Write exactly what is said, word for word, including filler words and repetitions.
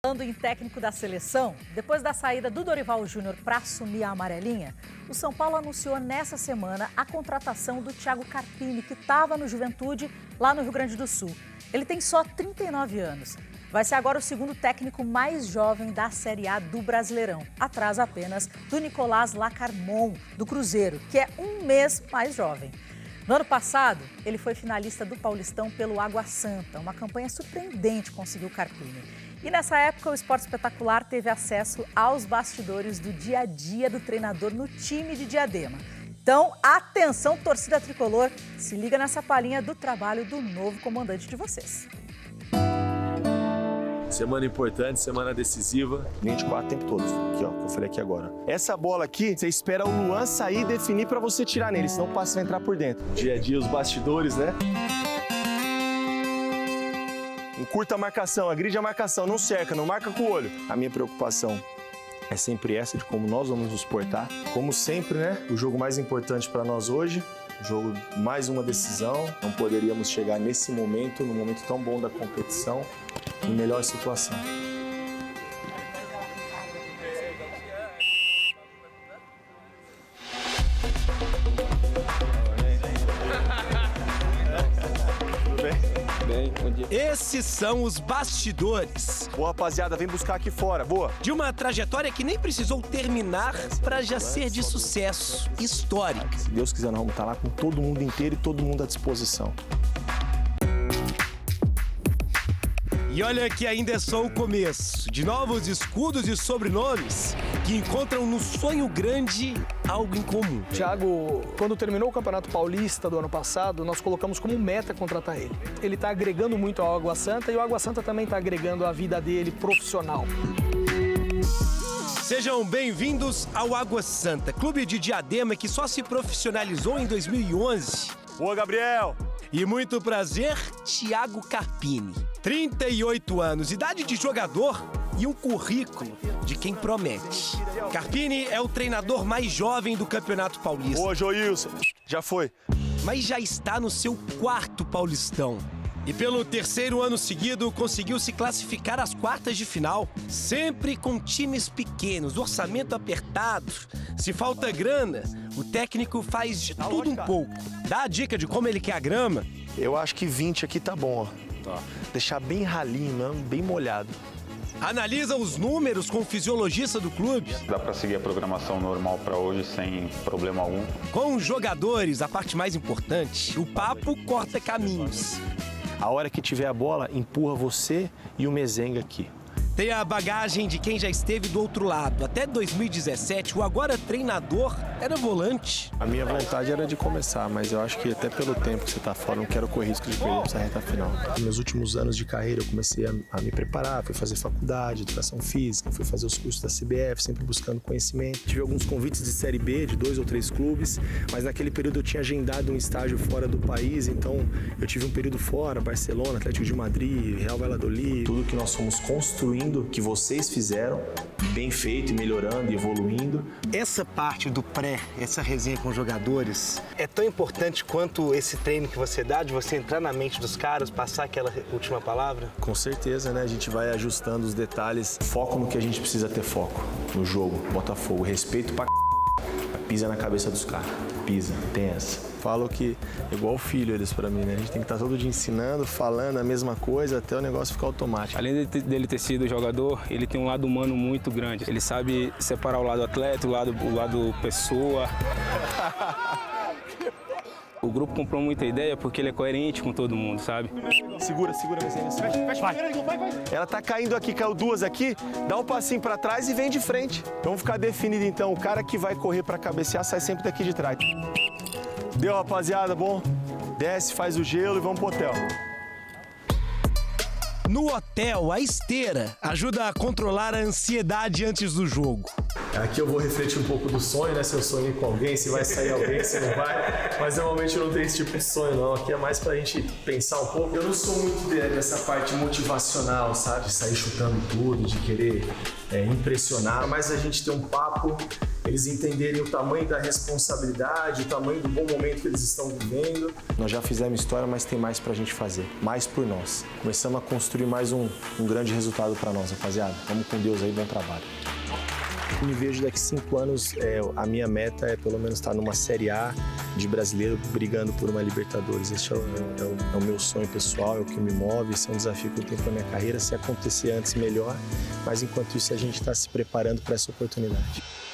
Falando em técnico da seleção, depois da saída do Dorival Júnior para assumir a amarelinha, o São Paulo anunciou nessa semana a contratação do Thiago Carpini, que estava no Juventude, lá no Rio Grande do Sul. Ele tem só trinta e nove anos. Vai ser agora o segundo técnico mais jovem da Série A do Brasileirão, atrás apenas do Nicolás Lacarmon, do Cruzeiro, que é um mês mais jovem. No ano passado, ele foi finalista do Paulistão pelo Água Santa, uma campanha surpreendente conseguiu o Carpini. E nessa época, o Esporte Espetacular teve acesso aos bastidores do dia a dia do treinador no time de Diadema. Então, atenção, torcida tricolor, se liga nessa palhinha do trabalho do novo comandante de vocês. Semana importante, semana decisiva. vinte e quatro o tempo todo, aqui ó, que eu falei aqui agora. Essa bola aqui, você espera o Luan sair e definir pra você tirar nele, senão o passe vai entrar por dentro. Dia a dia, os bastidores, né? Encurta a marcação, agride a marcação, não cerca, não marca com o olho. A minha preocupação é sempre essa de como nós vamos nos portar. Como sempre, né? O jogo mais importante para nós hoje, jogo mais uma decisão. Não poderíamos chegar nesse momento, num momento tão bom da competição, em melhor situação. Esses são os bastidores. Boa, rapaziada, vem buscar aqui fora, boa. De uma trajetória que nem precisou terminar para já ser de sucesso histórica. Se Deus quiser, nós vamos estar lá com todo mundo inteiro e todo mundo à disposição. E olha que ainda é só o começo de novos escudos e sobrenomes que encontram no sonho grande algo em comum. Thiago, quando terminou o Campeonato Paulista do ano passado, nós colocamos como meta contratar ele. Ele está agregando muito ao Água Santa e o Água Santa também está agregando à vida dele profissional. Sejam bem-vindos ao Água Santa, clube de Diadema que só se profissionalizou em dois mil e onze. Boa, Gabriel! E muito prazer, Thiago Carpini. trinta e oito anos, idade de jogador e um currículo de quem promete. Carpini é o treinador mais jovem do Campeonato Paulista. Boa, Joilson. Já foi. Mas já está no seu quarto Paulistão. E pelo terceiro ano seguido, conseguiu se classificar às quartas de final. Sempre com times pequenos, orçamento apertado. Se falta grana, o técnico faz de tudo um pouco. Dá a dica de como ele quer a grama. Eu acho que vinte aqui tá bom, ó. Tá. Deixar bem ralinho, mesmo, bem molhado. Analisa os números com o fisiologista do clube. Dá para seguir a programação normal para hoje sem problema algum. Com os jogadores, a parte mais importante, o papo corta caminhos. A hora que tiver a bola, empurra você e o Mezenga aqui. Tem a bagagem de quem já esteve do outro lado. Até dois mil e dezessete, o agora treinador era volante. A minha vontade era de começar, mas eu acho que até pelo tempo que você está fora, não quero correr risco de perder essa reta final. Nos meus últimos anos de carreira, eu comecei a, a me preparar, fui fazer faculdade, educação física, fui fazer os cursos da C B F, sempre buscando conhecimento. Tive alguns convites de Série B, de dois ou três clubes, mas naquele período eu tinha agendado um estágio fora do país, então eu tive um período fora, Barcelona, Atlético de Madrid, Real Valladolid. Tudo que nós fomos construindo, que vocês fizeram, bem feito, melhorando, evoluindo. Essa parte do pré, essa resenha com os jogadores, é tão importante quanto esse treino que você dá, de você entrar na mente dos caras, passar aquela última palavra? Com certeza, né? A gente vai ajustando os detalhes, foco no que a gente precisa ter foco, no jogo, Botafogo, respeito pra c... pisa na cabeça dos caras, pisa, tem essa. Falo que é igual filho eles pra mim, né? A gente tem que estar todo dia ensinando, falando a mesma coisa até o negócio ficar automático. Além dele ter sido jogador, ele tem um lado humano muito grande. Ele sabe separar o lado atleta, o lado, o lado pessoa. O grupo comprou muita ideia porque ele é coerente com todo mundo, sabe? Segura, segura, Mezenga. Vai. Ela tá caindo aqui, caiu duas aqui, dá um passinho pra trás e vem de frente. Vamos ficar definido então, o cara que vai correr pra cabecear sai sempre daqui de trás. Deu, rapaziada, bom? Desce, faz o gelo e vamos pro hotel. No hotel, a esteira ajuda a controlar a ansiedade antes do jogo. Aqui eu vou refletir um pouco do sonho, né? Se eu sonhei com alguém, se vai sair alguém, se não vai. Mas normalmente eu não tenho esse tipo de sonho, não. Aqui é mais pra gente pensar um pouco. Eu não sou muito dessa parte motivacional, sabe? De sair chutando tudo, de querer é, impressionar. Mas a gente tem um papo, eles entenderem o tamanho da responsabilidade, o tamanho do bom momento que eles estão vivendo. Nós já fizemos história, mas tem mais pra gente fazer. Mais por nós. Começamos a construir mais um, um, um grande resultado para nós, rapaziada. Vamos com Deus aí, bom trabalho. Me vejo daqui cinco anos, é, a minha meta é pelo menos estar numa Série A de brasileiro brigando por uma Libertadores. Esse é o, é, o, é o meu sonho pessoal, é o que me move, esse é um desafio que eu tenho para minha carreira. Se acontecer antes, melhor, mas enquanto isso a gente está se preparando para essa oportunidade.